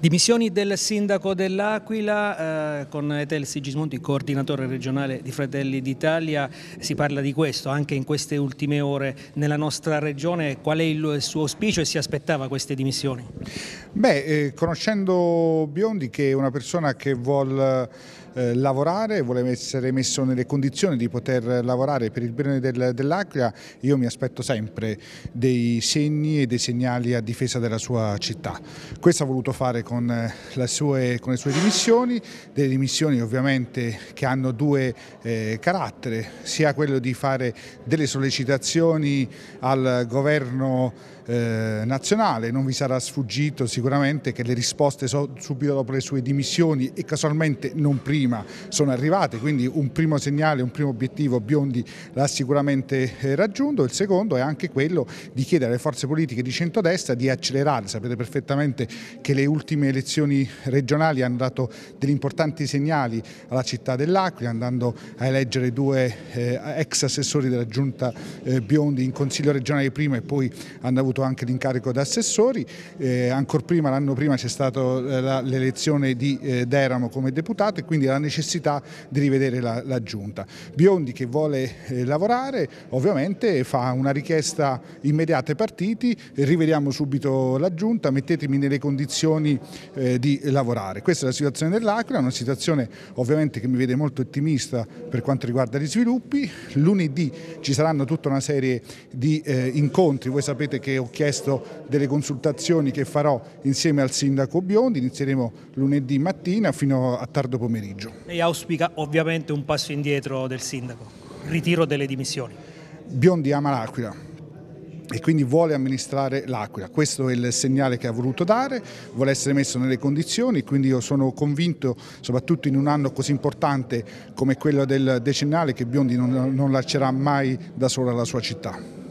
Dimissioni del sindaco dell'Aquila, con Etel Sigismondi, coordinatore regionale di Fratelli d'Italia. Si parla di questo anche in queste ultime ore nella nostra regione. Qual è il suo auspicio e si aspettava queste dimissioni? Conoscendo Biondi, che è una persona che vuole lavorare, vuole essere messo nelle condizioni di poter lavorare per il bene dell'Aquila, io mi aspetto sempre dei segni e dei segnali a difesa della sua città. Questo ha voluto fare con le sue dimissioni, delle dimissioni ovviamente che hanno due caratteri, sia quello di fare delle sollecitazioni al governo nazionale. Non vi sarà sfuggito sicuramente che le risposte subito dopo le sue dimissioni e casualmente non prima sono arrivate, quindi un primo segnale, un primo obiettivo Biondi l'ha sicuramente raggiunto. Il secondo è anche quello di chiedere alle forze politiche di centrodestra di accelerare. Sapete perfettamente che le ultime elezioni regionali hanno dato degli importanti segnali alla città dell'Aquila, andando a eleggere due ex assessori della giunta Biondi in consiglio regionale prima e poi hanno avuto anche l'incarico da assessori. Ancora prima, l'anno prima, c'è stata l'elezione di Deramo come deputato e quindi la necessità di rivedere la giunta. Biondi, che vuole lavorare, ovviamente fa una richiesta immediata ai partiti: rivediamo subito la giunta, mettetemi nelle condizioni di lavorare. Questa è la situazione dell'Aquila, una situazione ovviamente che mi vede molto ottimista per quanto riguarda gli sviluppi. Lunedì ci saranno tutta una serie di incontri. Voi sapete che ho chiesto delle consultazioni che farò insieme al sindaco Biondi. Inizieremo lunedì mattina fino a tardo pomeriggio. Lei auspica ovviamente un passo indietro del sindaco, il ritiro delle dimissioni. Biondi ama l'Aquila e quindi vuole amministrare l'Aquila. Questo è il segnale che ha voluto dare, vuole essere messo nelle condizioni, quindi io sono convinto, soprattutto in un anno così importante come quello del decennale, che Biondi non lascerà mai da sola la sua città.